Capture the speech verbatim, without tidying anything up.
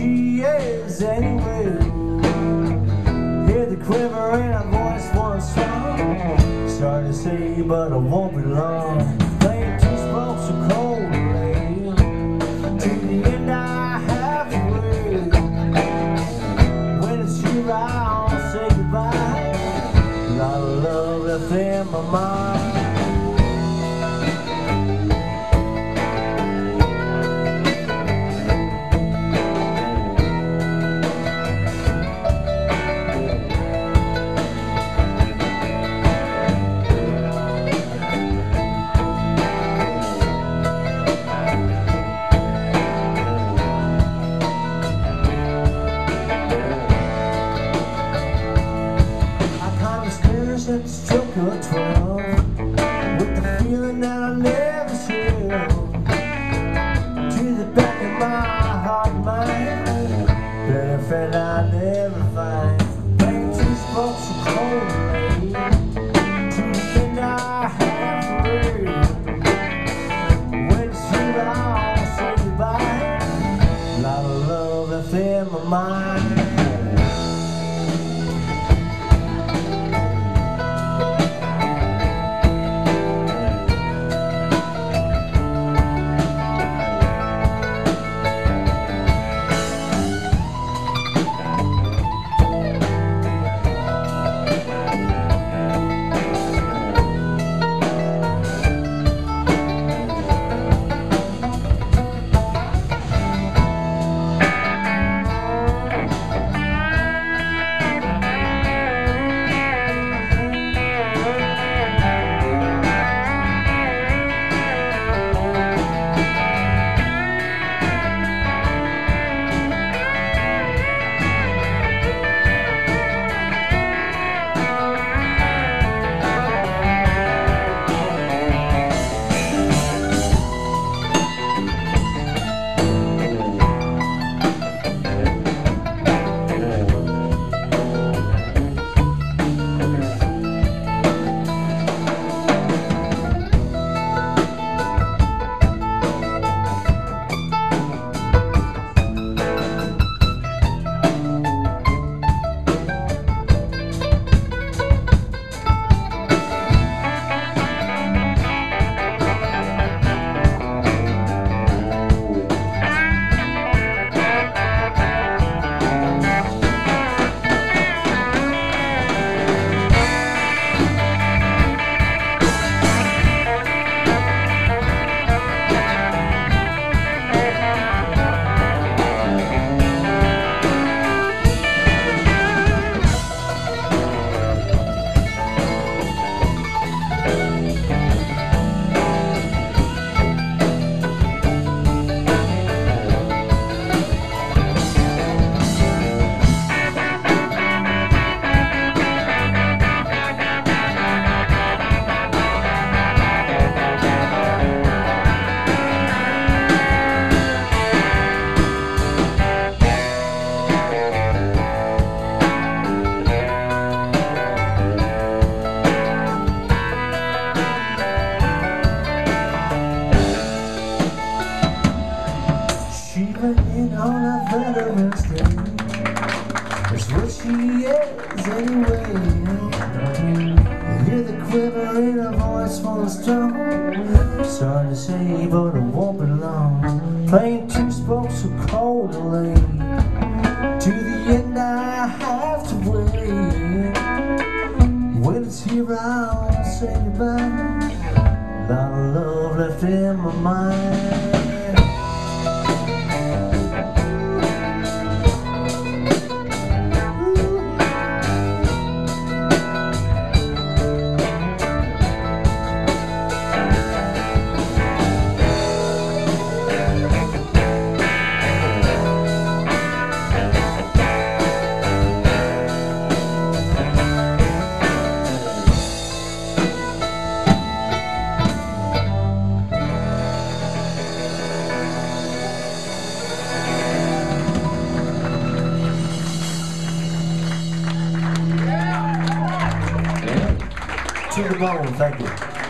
she is anyway. Hear the quiver in her voice once strong. Sorry to say, but I won't be long. Playing two spokes of cold rain. To the end I have to wait. When it's you, I'll say goodbye. A lot of love left in my mind. At the stroke of twelve, with the feeling that I never shall, to the back of my heart and mind, better friend I never find. Playing two spokes of cold rain, to the end I have to wait. When it's through I'll say goodbye. A lot of love left in my mind. In on a Veterans Day, that's what she is anyway. You hear the quiver in her voice full of strong. Sorry to say, but it won't be long. Playing two spokes of cold rain, to the end I have to wait. When it's here I'll say goodbye. A lot of love left in my mind. To the bone, thank you.